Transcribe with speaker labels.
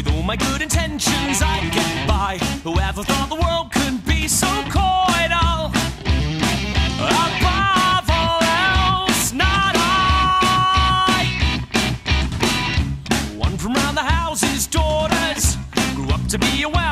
Speaker 1: all my good intentions, I'd get by. Whoever thought the world could be so coital? Above all else, not I. One from round the house's daughters grew up to be a well